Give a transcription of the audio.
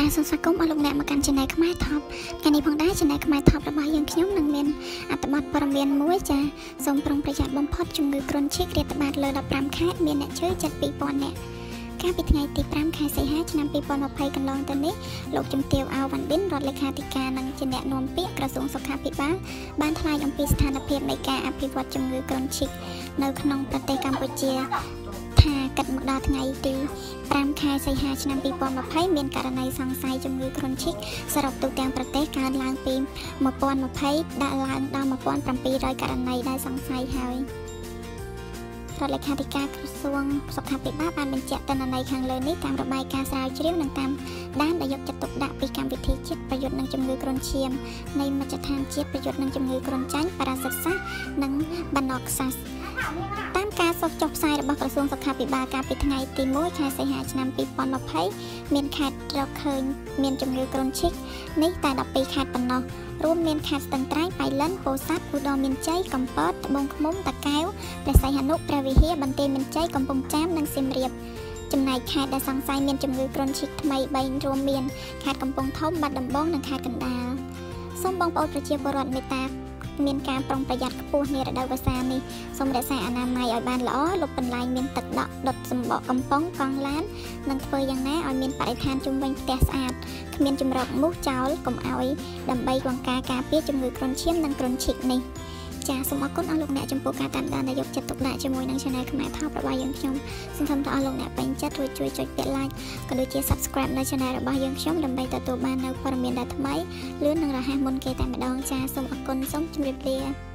ចាសសង្ឃឹមអស់លោកអ្នកមកកាន់ Channel ខ្មែរថប់ថ្ងៃនេះផងដែរ Channel ខ្មែរថប់របស់យើងខ្ញុំនឹងមានអត្ថបទព័ត៌មានមួយចាសូមប្រុងប្រយ័ត្នបំផុតជំងឺគ្រុនឈីករាតត្បាតលើ15ខេត្តមានអ្នកឈឺជិត 2000 នាក់កាលពីថ្ងៃទី5ខែសីហាឆ្នាំ2020កន្លងទៅនេះលោកជំទាវ អាវវ៉ាន់ឌិនរដ្ឋលេខាធិការនិងជាអ្នកនាំពាក្យក្រសួងសុខាភិបាលបានថ្លែងអំពីស្ថានភាពនៃការអភិវឌ្ឍជំងឺគ្រុនឈីកនៅក្នុងប្រទេសកម្ពុជាថាកាត់មកដល់ថ្ងៃទី5ខែសីហាឆ្នាំ2020មានករណីសង្ស័យជំងឺគ្រុនឈីកសរុបទូទាំងប្រទេសកើនឡើងពី1020ដាក់ឡើងដល់1700ករណីដែលសង្ស័យហើយរដ្ឋលេខាធិការក្រសួងសុខាភិបាលបានបញ្ជាក់ទិន្នន័យខាងលើនេះតាមរបាយការណ៍ស្រាវជ្រាវនិងតាមដានដែលយកចិត្តទុកដាក់ពីកម្មវិធីជាតិប្រយុទ្ធនឹងជំងឺគ្រុនឈាមនៃមជ្ឈដ្ឋានជាតិប្រយុទ្ធនឹងជំងឺគ្រុនចាញ់ប៉ារ៉ាស៊ីតសាសនិងបណ្ណុកសាសតាមការចុះផ្សាយរបស់ក្រសួងសុខាភិបាលកាលពីថ្ងៃទី1ខែសីហាឆ្នាំ2020មានខេត្តរកឃើញមានជំងឺគ្រុនឈីកនេះតែ12ខេត្តប៉ុណ្ណោះរួមមានខេត្តស្ទឹងត្រែង បៃលិន ពោធិ៍សាត់ ឧត្តរមានជ័យ កំពត ត្បូងឃ្មុំ តាកែវ ព្រះសីហនុ ព្រះវិហារ បន្ទាយមានជ័យ កំពង់ចាម និងសៀមរាបចំណែកខេត្តដែលសង្ស័យមានជំងឺគ្រុនឈីកថ្មី3រួមមានខេត្តកំពង់ធំ បាត់ដំបង និងខេត្តកណ្ដាលសូមបងប្អូនប្រជាពលរដ្ឋមេត្តាមានការប្រុងប្រយ័ត្នខ្ពស់នារដូវវស្សានេះសូមរក្សាអនាម័យឲ្យបានល្អលុបបន្លែងមានទឹកដក់ដុតសម្បកកំប៉ុងកង់ឡាននិងធ្វើយ៉ាងណាឲ្យមានបរិស្ថានជុំវិញផ្ទះស្អាតគ្មានជំរកមូសចោលកុំឲ្យដើម្បីបង្ការការពារជំងឺគ្រុនឈាមនិងគ្រុនឈីកនេះចាសសូមអរគុណអស់លោកអ្នកចំពោះការតាមដានដែលយកចិត្តទុកដាក់ជាមួយនឹង Channel ខ្មែរថប់របស់យើងខ្ញុំសង្ឃឹមថាអស់លោកអ្នកពេញចិត្តរួចជួយចុចពាក្យ Like ក៏ដូចជា Subscribe នៅ Channel របស់យើងខ្ញុំដើម្បីទទួលបាននូវព័ត៌មានដែលថ្មីលឿននិងរហ័សមុនគេតែម្ដងចាសសូមអរគុណសូមជម្រាបលា